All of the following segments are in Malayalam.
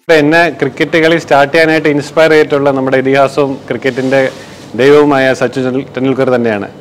എന്നെ ക്രിക്കറ്റ് കളി സ്റ്റാർട്ട് ചെയ്യാനായിട്ട് ഇൻസ്പയർ ചെയ്തിട്ടുള്ള നമ്മുടെ ഇതിഹാസവും ക്രിക്കറ്റിൻ്റെ ദൈവവുമായ സച്ചിൻ ടെണ്ടുൽക്കർ തന്നെയാണ്.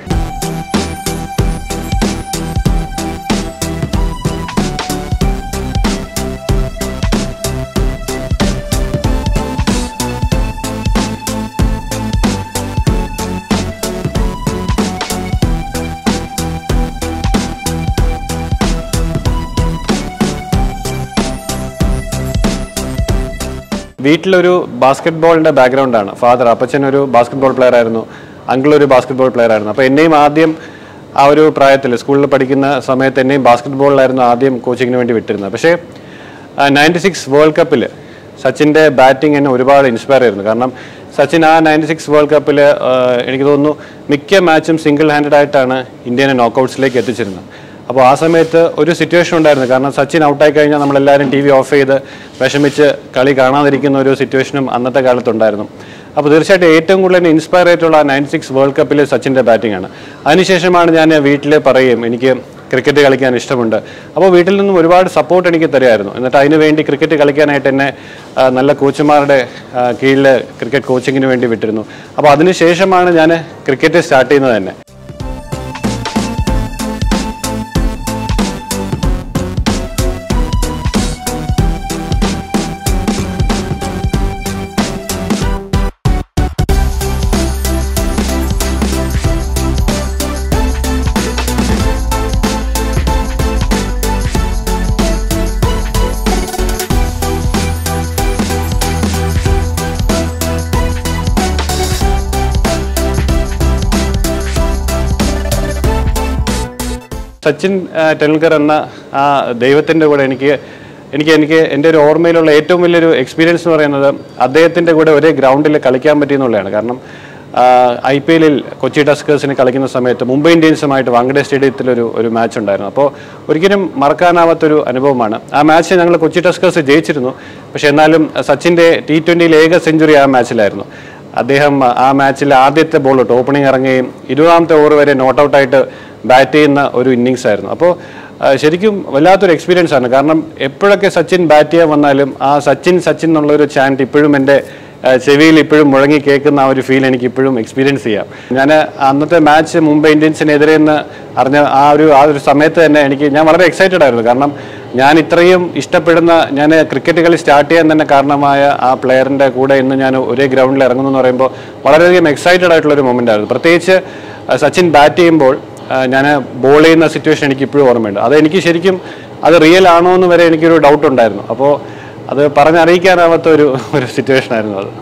വീട്ടിലൊരു ബാസ്കറ്റ്ബോളിൻ്റെ ബാക്ക്ഗ്രൗണ്ടാണ്. ഫാദർ അപ്പച്ചൻ ഒരു ബാസ്കറ്റ്ബോൾ പ്ലെയർ ആയിരുന്നു, അങ്കിൾ ഒരു ബാസ്കറ്റ്ബോൾ പ്ലെയർ ആയിരുന്നു. അപ്പോൾ എന്നെയും ആദ്യം ആ ഒരു പ്രായത്തിൽ സ്കൂളിൽ പഠിക്കുന്ന സമയത്ത് എന്നെയും ബാസ്കറ്റ്ബോളിലായിരുന്നു ആദ്യം കോച്ചിങ്ങിന് വേണ്ടി വിട്ടിരുന്നത്. പക്ഷേ 96 വേൾഡ് കപ്പിൽ സച്ചിൻ്റെ ബാറ്റിംഗ് എന്നെ ഒരുപാട് ഇൻസ്പയർ ആയിരുന്നു. കാരണം സച്ചിൻ ആ 96 വേൾഡ് കപ്പിൽ എനിക്ക് തോന്നുന്നു മിക്ക മാച്ചും സിംഗിൾ ഹാൻഡഡ് ആയിട്ടാണ് ഇന്ത്യനെ നോക്കൗട്ട്സിലേക്ക് എത്തിച്ചിരുന്നത്. അപ്പോൾ ആ സമയത്ത് ഒരു സിറ്റുവേഷൻ ഉണ്ടായിരുന്നു. കാരണം സച്ചിൻ ഔട്ടായി കഴിഞ്ഞാൽ നമ്മളെല്ലാവരും TV ഓഫ് ചെയ്ത് വിഷമിച്ച് കളി കാണാതിരിക്കുന്ന ഒരു സിറ്റുവേഷനും അന്നത്തെ കാലത്തുണ്ടായിരുന്നു. അപ്പോൾ തീർച്ചയായിട്ടും ഏറ്റവും കൂടുതൽ എന്നെ ഇൻസ്പയർ ആയിട്ടുള്ള 96 വേൾഡ് കപ്പിൽ സച്ചിൻ്റെ ബാറ്റിംഗ് ആണ്. അതിനുശേഷമാണ് ഞാൻ വീട്ടിൽ പറയുകയും എനിക്ക് ക്രിക്കറ്റ് കളിക്കാൻ ഇഷ്ടമുണ്ട്. അപ്പോൾ വീട്ടിൽ നിന്നും ഒരുപാട് സപ്പോർട്ട് എനിക്ക് തരുമായിരുന്നു. എന്നിട്ട് അതിന് വേണ്ടി ക്രിക്കറ്റ് കളിക്കാനായിട്ട് എന്നെ നല്ല കോച്ചുമാരുടെ കീഴിൽ ക്രിക്കറ്റ് കോച്ചിങ്ങിന് വേണ്ടി വിട്ടിരുന്നു. അപ്പോൾ അതിനുശേഷമാണ് ഞാൻ ക്രിക്കറ്റ് സ്റ്റാർട്ട് ചെയ്യുന്നത് തന്നെ. സച്ചിൻ ടെണ്ടുൽക്കർ എന്ന ആ ദൈവത്തിൻ്റെ കൂടെ എനിക്ക് എൻ്റെ ഒരു ഓർമ്മയിലുള്ള ഏറ്റവും വലിയൊരു എക്സ്പീരിയൻസ് എന്ന് പറയുന്നത് അദ്ദേഹത്തിൻ്റെ കൂടെ ഒരേ ഗ്രൗണ്ടിൽ കളിക്കാൻ പറ്റിയെന്നുള്ളതാണ്. കാരണം IPL കൊച്ചി ടസ്കേഴ്സിന് കളിക്കുന്ന സമയത്ത് മുംബൈ ഇന്ത്യൻസുമായിട്ട് വാങ്കഡെ സ്റ്റേഡിയത്തിലൊരു മാച്ച് ഉണ്ടായിരുന്നു. അപ്പോൾ ഒരിക്കലും മറക്കാനാവാത്തൊരു അനുഭവമാണ്. ആ മാച്ച് ഞങ്ങൾ കൊച്ചി ടസ്കേഴ്സ് ജയിച്ചിരുന്നു. പക്ഷേ എന്നാലും സച്ചിൻ്റെ T20 ഏക സെഞ്ചുറി ആ മാച്ചിലായിരുന്നു. അദ്ദേഹം ആ മാച്ചിൽ ആദ്യത്തെ ബോൾ തൊട്ട് ഓപ്പണിംഗ് ഇറങ്ങുകയും 20ാമത്തെ ഓവർ വരെ നോട്ട് ഔട്ടായിട്ട് ബാറ്റ് ചെയ്യുന്ന ഒരു ഇന്നിങ്സ് ആയിരുന്നു. അപ്പോൾ ശരിക്കും വല്ലാത്തൊരു എക്സ്പീരിയൻസ് ആണ്. കാരണം എപ്പോഴൊക്കെ സച്ചിൻ ബാറ്റ് ചെയ്യാൻ വന്നാലും ആ സച്ചിൻ എന്നുള്ളൊരു ചാൻറ്റ് ഇപ്പോഴും എൻ്റെ ചെവിയിൽ ഇപ്പോഴും മുഴങ്ങി കേൾക്കുന്ന ആ ഒരു ഫീൽ എനിക്ക് ഇപ്പോഴും എക്സ്പീരിയൻസ് ചെയ്യാം. ഞാൻ അന്നത്തെ മാച്ച് മുംബൈ ഇന്ത്യൻസിനെതിരെ എന്ന് അറിഞ്ഞ ആ ഒരു സമയത്ത് തന്നെ ഞാൻ വളരെ എക്സൈറ്റഡ് ആയിരുന്നു. കാരണം ഞാൻ ഇത്രയും ഇഷ്ടപ്പെടുന്ന ഞാൻ ക്രിക്കറ്റ് കളി സ്റ്റാർട്ട് ചെയ്യാൻ തന്നെ കാരണമായ ആ പ്ലെയറിൻ്റെ കൂടെ ഇന്ന് ഞാൻ ഒരേ ഗ്രൗണ്ടിൽ ഇറങ്ങുന്നു എന്ന് പറയുമ്പോൾ വളരെയധികം എക്സൈറ്റഡ് ആയിട്ടുള്ളൊരു മൊമെൻ്റ് ആയിരുന്നു. പ്രത്യേകിച്ച് സച്ചിൻ ബാറ്റ് ചെയ്യുമ്പോൾ ഞാൻ ബോൾ ചെയ്യുന്ന സിറ്റുവേഷൻ എനിക്ക് ഇപ്പോഴും ഓർമ്മയുണ്ട്. അതെനിക്ക് ശരിക്കും അത് റിയൽ ആണോ എന്ന് വരെ എനിക്കൊരു ഡൗട്ട് ഉണ്ടായിരുന്നു. അപ്പോൾ അത് പറഞ്ഞറിയിക്കാനാവാത്ത ഒരു സിറ്റുവേഷൻ ആയിരുന്നു അത്.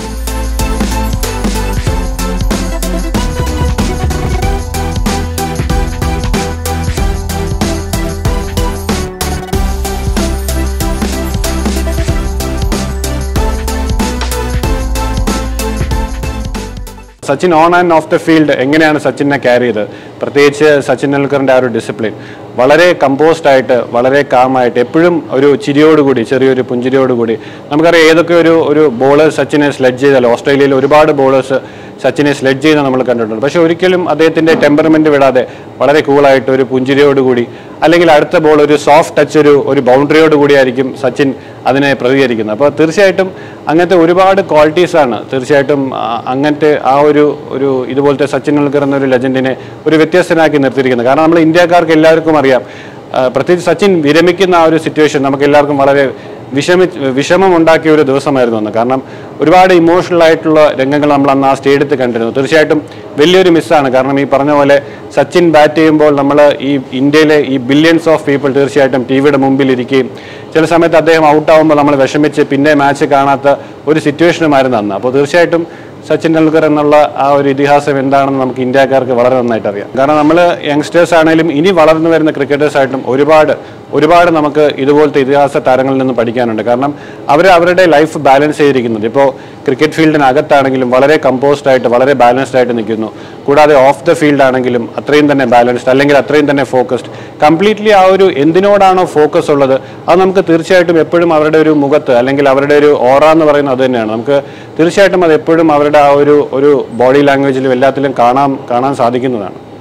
Sachin on and off the field എങ്ങനെയാണ് സച്ചിനെ ക്യാരി ചെയ്തത്, പ്രത്യേകിച്ച് സച്ചിൻ ടെണ്ടുൽക്കറിൻ്റെ ആ ഒരു ഡിസിപ്ലിൻ, വളരെ കമ്പോസ്ഡ് ആയിട്ട് വളരെ കാമായിട്ട് എപ്പോഴും ഒരു ചിരിയോടുകൂടി ചെറിയൊരു പുഞ്ചിരിയോടുകൂടി. നമുക്കറിയാം ഏതൊക്കെ ഒരു ബോളർ സച്ചിനെ സ്ലെഡ്ജ് ചെയ്താൽ ഓസ്ട്രേലിയയിൽ ഒരുപാട് ബോളേഴ്സ് സച്ചിനെ സ്ലെഡ്ജ് ചെയ്യുന്നത് നമ്മൾ കണ്ടിട്ടുണ്ട്. പക്ഷേ ഒരിക്കലും അദ്ദേഹത്തിൻ്റെ ടെമ്പർമെൻറ്റ് വിടാതെ വളരെ കൂളായിട്ട് ഒരു പുഞ്ചിരിയോടുകൂടി അല്ലെങ്കിൽ അടുത്ത ബോൾ ഒരു സോഫ്റ്റ് ടച്ച് ഒരു ബൗണ്ടറിയോടുകൂടി ആയിരിക്കും സച്ചിൻ അതിനെ പ്രതികരിക്കുന്നത്. അപ്പോൾ തീർച്ചയായിട്ടും അങ്ങനത്തെ ഒരുപാട് ക്വാളിറ്റീസാണ് തീർച്ചയായിട്ടും അങ്ങനത്തെ ആ ഒരു ഇതുപോലത്തെ സച്ചിൻ ടെണ്ടുൽക്കർ എന്നൊരു ലെജൻഡിനെ ഒരു വ്യത്യസ്തനാക്കി നിർത്തിയിരിക്കുന്നത്. കാരണം നമ്മൾ ഇന്ത്യക്കാർക്ക് എല്ലാവർക്കും അറിയാം, പ്രത്യേകിച്ച് സച്ചിൻ വിരമിക്കുന്ന ആ ഒരു സിറ്റുവേഷൻ നമുക്ക് എല്ലാവർക്കും വളരെ വിഷമമുണ്ടാക്കിയ ഒരു ദിവസമായിരുന്നു അന്ന്. കാരണം ഒരുപാട് ഇമോഷണൽ ആയിട്ടുള്ള രംഗങ്ങൾ നമ്മൾ അന്ന് ആ സ്റ്റേഡിയത്തിൽ കണ്ടിരുന്നു. തീർച്ചയായിട്ടും വലിയൊരു മിസ്സാണ്. കാരണം ഈ പറഞ്ഞ പോലെ സച്ചിൻ ബാറ്റ് ചെയ്യുമ്പോൾ നമ്മൾ ഈ ഇന്ത്യയിലെ ഈ ബില്യൺസ് ഓഫ് പീപ്പിൾ തീർച്ചയായിട്ടും ടിവിയുടെ മുമ്പിൽ ഇരിക്കുകയും ചില സമയത്ത് അദ്ദേഹം ഔട്ടാവുമ്പോൾ നമ്മൾ വിഷമിച്ച് പിന്നെ മാച്ച് കാണാത്ത ഒരു സിറ്റുവേഷനുമായിരുന്നു അന്ന്. അപ്പോൾ തീർച്ചയായിട്ടും സച്ചിൻ ടെണ്ടുൽക്കർ എന്നുള്ള ആ ഒരു ഇതിഹാസം എന്താണെന്ന് നമുക്ക് ഇന്ത്യക്കാർക്ക് വളരെ നന്നായിട്ട് അറിയാം. കാരണം നമ്മൾ യങ്സ്റ്റേഴ്സ് ആണെങ്കിലും ഇനി വളർന്നു വരുന്ന ക്രിക്കറ്റേഴ്സായിട്ടും ഒരുപാട് നമുക്ക് ഇതുപോലത്തെ ഇതിഹാസ താരങ്ങളിൽ നിന്ന് പഠിക്കാനുണ്ട്. കാരണം അവരുടെ ലൈഫ് ബാലൻസ് ചെയ്തിരിക്കുന്നത് ഇപ്പോൾ ക്രിക്കറ്റ് ഫീൽഡിനകത്താണെങ്കിലും വളരെ കമ്പോസ്ഡ് ആയിട്ട് വളരെ ബാലൻസ്ഡ് ആയിട്ട് നിൽക്കുന്നു. കൂടാതെ ഓഫ് ദ ഫീൽഡ് ആണെങ്കിലും അത്രയും തന്നെ ബാലൻസ്ഡ് അല്ലെങ്കിൽ അത്രയും തന്നെ ഫോക്കസ്ഡ് കംപ്ലീറ്റ്ലി ആ ഒരു എന്തിനോടാണോ ഫോക്കസ് ഉള്ളത് അത് നമുക്ക് തീർച്ചയായിട്ടും എപ്പോഴും അവരുടെ ഒരു മുഖത്ത് അല്ലെങ്കിൽ അവരുടെ ഒരു ഓറ എന്ന് പറയുന്നത് അത് തന്നെയാണ്. നമുക്ക് തീർച്ചയായിട്ടും അത് എപ്പോഴും അവരുടെ ആ ഒരു ബോഡി ലാംഗ്വേജിലും എല്ലാത്തിലും കാണാൻ സാധിക്കുന്നതാണ്.